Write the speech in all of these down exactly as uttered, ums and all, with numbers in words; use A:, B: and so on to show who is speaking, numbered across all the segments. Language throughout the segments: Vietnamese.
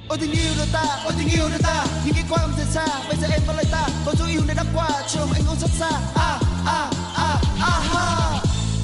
A: Ôi tình yêu đôi ta, ôi tình yêu đôi ta, những cái qua âm thật xa, bây giờ em vẫn lời ta, còn dấu yêu này đã qua, trường anh ôm rất xa. À à à à ha.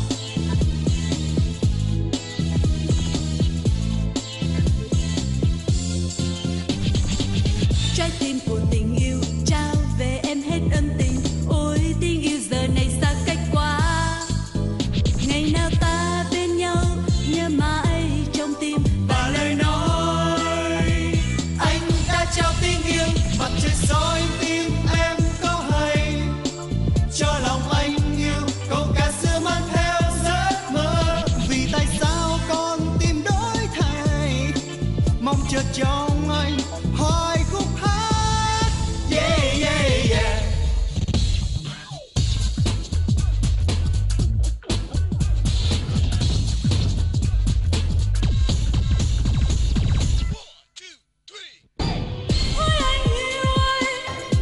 B: Trái tim của tình yêu trao về em hết ân tình. Ôi tình yêu giờ này xa cách quá. Ngày nào ta bên nhau nhớ mãi trong tim.
A: Và lời nói anh đã trao tình yêu, mặt trời soi tim em có hay. Cho lòng anh yêu câu ca xưa mang theo giấc mơ. Vì tại sao con tim đổi thay, mong chờ trong anh hỏi khúc hát. Yeah yeah yeah.
B: Ôi anh yêu ơi,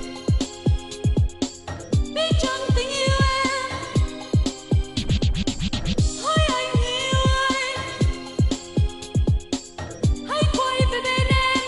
B: biết chăng tình yêu em. Ôi anh yêu ơi, hãy quay về bên em.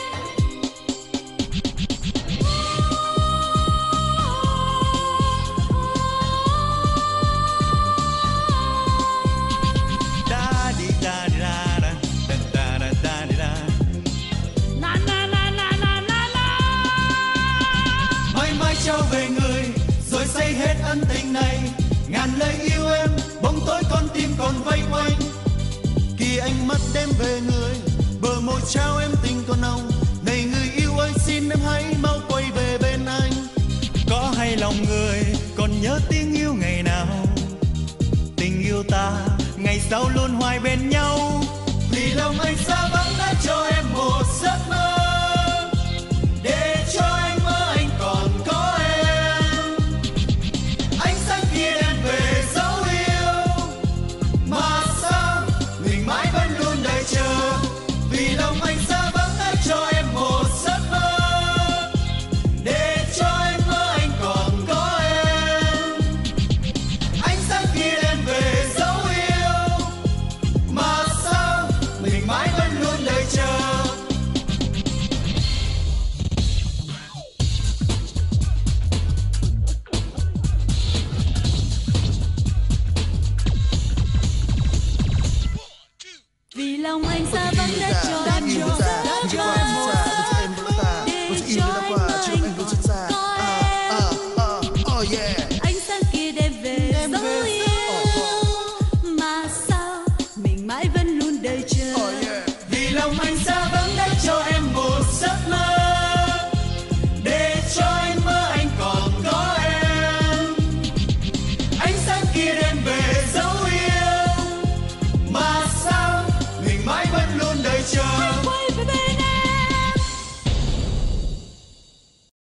A: Da di da di da da da da da di da.
B: Na na na na na na na.
A: Mãi mãi trao về người rồi xây hết ân tình này. Ngàn lời yêu em bóng tối con tim còn vây quanh. Khi anh mất đêm về người, bờ môi trao em tình còn nồng. Này người yêu ơi xin em hãy mau quay về bên anh. Có hay lòng người còn nhớ tiếng yêu ngày nào, tình yêu ta ngày sau luôn hoài bên nhau. Vì lòng anh xa